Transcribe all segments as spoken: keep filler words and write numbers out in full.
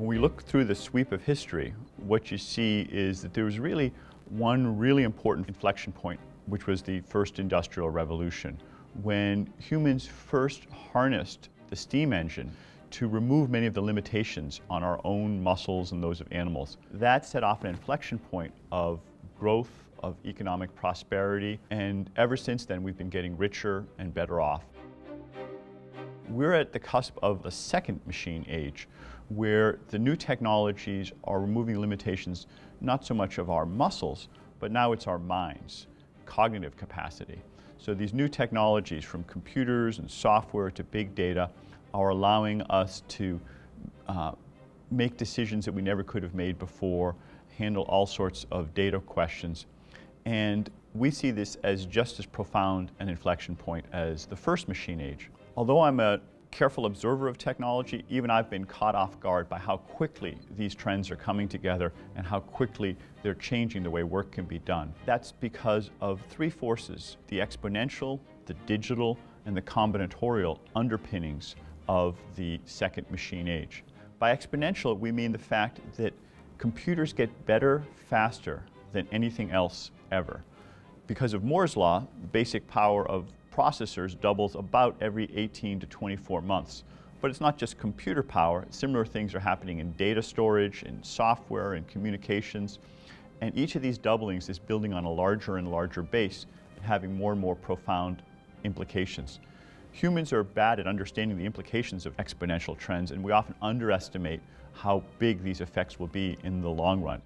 When we look through the sweep of history, what you see is that there was really one really important inflection point, which was the first industrial revolution, when humans first harnessed the steam engine to remove many of the limitations on our own muscles and those of animals. That set off an inflection point of growth, of economic prosperity, and ever since then we've been getting richer and better off. We're at the cusp of a second machine age, where the new technologies are removing limitations not so much of our muscles, but now it's our minds, cognitive capacity. So these new technologies, from computers and software to big data, are allowing us to uh, make decisions that we never could have made before, handle all sorts of data questions. And we see this as just as profound an inflection point as the first machine age. Although I'm a careful observer of technology, even I've been caught off guard by how quickly these trends are coming together and how quickly they're changing the way work can be done. That's because of three forces: the exponential, the digital, and the combinatorial underpinnings of the second machine age. By exponential, we mean the fact that computers get better faster than anything else ever. Because of Moore's law, the basic power of processors doubles about every eighteen to twenty-four months. But it's not just computer power. Similar things are happening in data storage, in software, in communications. And each of these doublings is building on a larger and larger base, and having more and more profound implications. Humans are bad at understanding the implications of exponential trends, and we often underestimate how big these effects will be in the long run.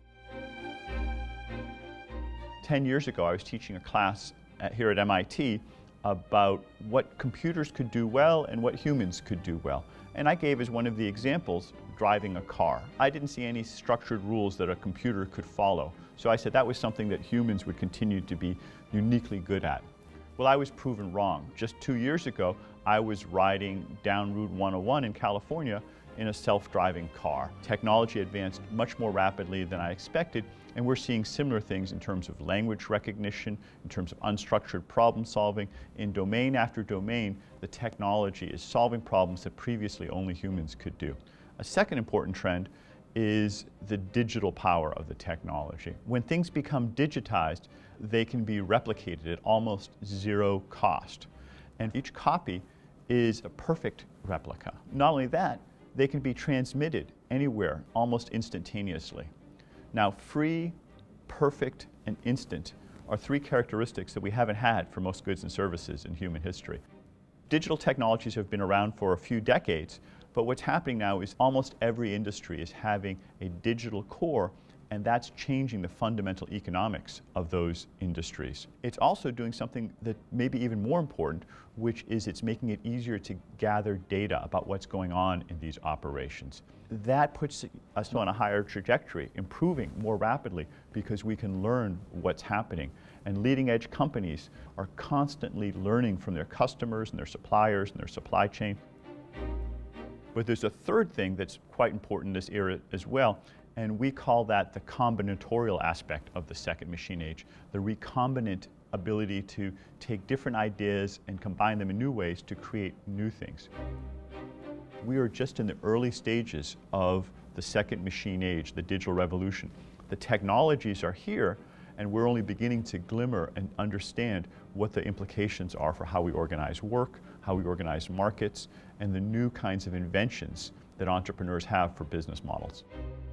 Ten years ago, I was teaching a class at, here at M I T about what computers could do well and what humans could do well. And I gave as one of the examples driving a car. I didn't see any structured rules that a computer could follow. So I said that was something that humans would continue to be uniquely good at. Well, I was proven wrong. Just two years ago, I was riding down Route one oh one in California in a self-driving car. Technology advanced much more rapidly than I expected, and we're seeing similar things in terms of language recognition, in terms of unstructured problem solving. In domain after domain, the technology is solving problems that previously only humans could do. A second important trend is the digital power of the technology. When things become digitized, they can be replicated at almost zero cost. And each copy is a perfect replica. Not only that, they can be transmitted anywhere almost instantaneously. Now, free, perfect, and instant are three characteristics that we haven't had for most goods and services in human history. Digital technologies have been around for a few decades, but what's happening now is almost every industry is having a digital core, and that's changing the fundamental economics of those industries. It's also doing something that may be even more important, which is it's making it easier to gather data about what's going on in these operations. That puts us on a higher trajectory, improving more rapidly because we can learn what's happening. And leading edge companies are constantly learning from their customers and their suppliers and their supply chain. But there's a third thing that's quite important in this era as well, and we call that the combinatorial aspect of the second machine age, the recombinant ability to take different ideas and combine them in new ways to create new things. We are just in the early stages of the second machine age, the digital revolution. The technologies are here, and we're only beginning to glimmer and understand what the implications are for how we organize work, how we organize markets, and the new kinds of inventions that entrepreneurs have for business models.